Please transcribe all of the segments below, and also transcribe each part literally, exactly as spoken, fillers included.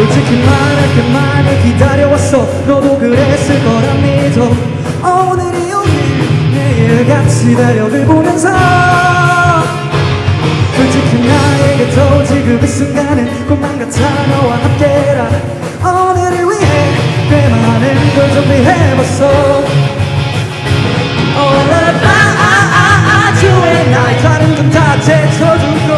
솔직히 말할게 많이 기다려왔어. 너도 그랬을 거라 믿어. 오늘이 오늘 내일같이 달력을 보면서 솔직히 나에게도 지금 이 순간은 꿈만 같아. 너와 함께라. 오늘을 위해 꽤 많은 걸 준비해봤어. All about you의 나의 다른 건 다 제쳐주고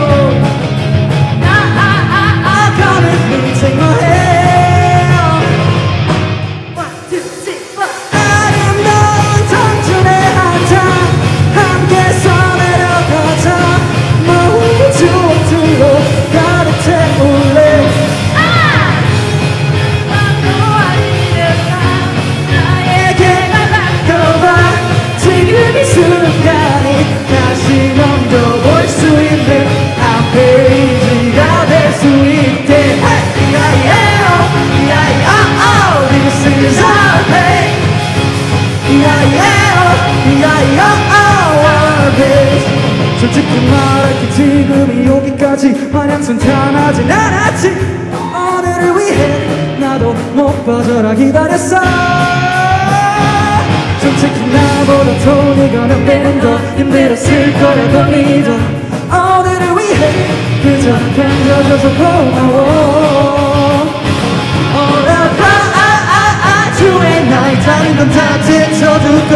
나 가는 인생 너해. One, two, three, four. 아름다운 청춘의 한장 함께서 내려가자. 모든 추억들로 가득 채울래. 이 순간이 다시 넘겨볼 수 있는 한 페이지가 될 수 있게. This is our day. Our day. 솔직히 말할게 지금이 여기까지 마냥 순탄하진 않았지. 오늘을 위해 나도 못 빠져라 기다렸어. 솔직히 나보다 돈이 가면 더 힘들었을 거라고 믿어. 오늘을 위해 그저 견뎌줘서 고마워. All about you의 나의 다른 건 다 제쳐두고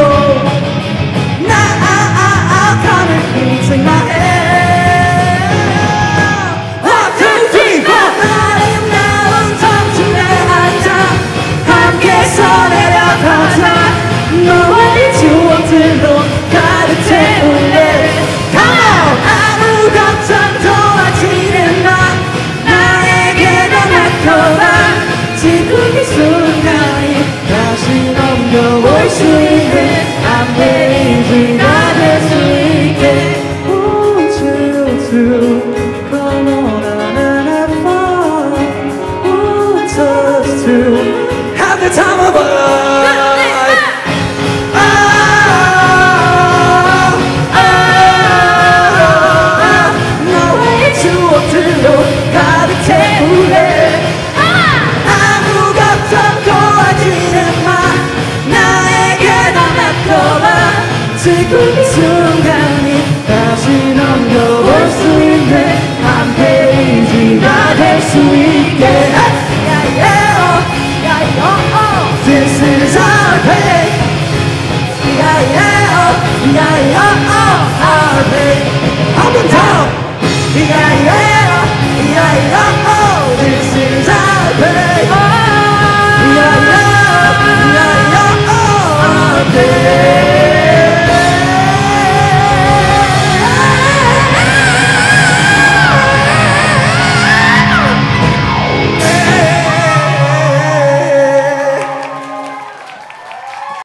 나아가는 인생 나해. One, two, three, four. 아름다운 청춘의 한장 함께서 내려가자. 너의 추억들로 가득 채울래. Come on! 아무 걱정도 하지는 마. 나에게 달라거라. 지금 이 순간이 다시 넘겨올 수 있는 한 페이지가 될 수 있게. Want you to come on and have fun. Want us to have the time of our life. 가득 채울래. 아무 걱정도 하지는 마. 나에게 달라거라. 지금 이 순간이 다시 넘겨볼 수 있는 한 페이지가 될 수 있는